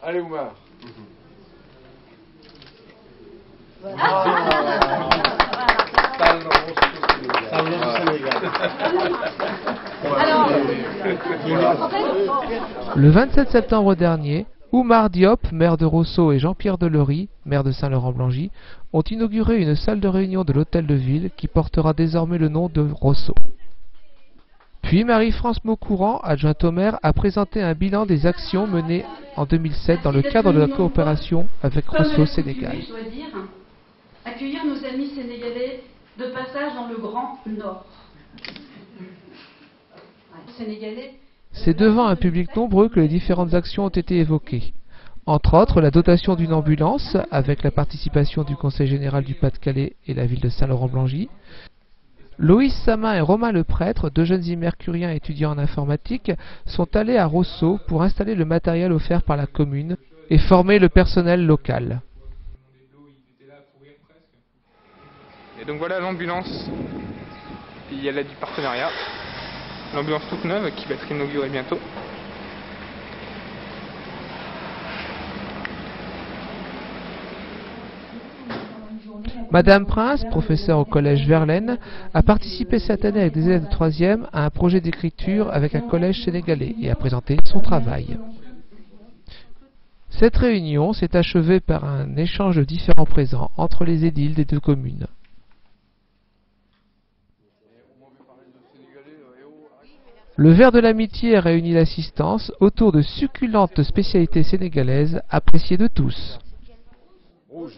Allez, Oumar. Le 27 septembre dernier, Oumar Diop, maire de Rosso, et Jean-Pierre Delory, maire de Saint-Laurent-Blangy, ont inauguré une salle de réunion de l'hôtel de ville qui portera désormais le nom de Rosso. Puis Marie-France Maucourant, adjointe au maire, a présenté un bilan des actions menées en 2007 dans le cadre de la coopération avec Rosso Sénégal. Je dois dire, accueillir nos amis sénégalais de passage dans le Grand Nord. C'est devant un public nombreux que les différentes actions ont été évoquées. Entre autres, la dotation d'une ambulance, avec la participation du Conseil général du Pas-de-Calais et la ville de Saint-Laurent-Blangy. Loïs Samin et Romain Le Prêtre, deux jeunes immercuriens étudiants en informatique, sont allés à Rosso pour installer le matériel offert par la commune et former le personnel local. Et donc voilà l'ambulance, il y a là du partenariat. L'ambulance toute neuve qui va être inaugurée bientôt. Madame Prince, professeure au collège Verlaine, a participé cette année avec des élèves de 3e à un projet d'écriture avec un collège sénégalais et a présenté son travail. Cette réunion s'est achevée par un échange de différents présents entre les édiles des deux communes. Le verre de l'amitié a réuni l'assistance autour de succulentes spécialités sénégalaises appréciées de tous. Rouge.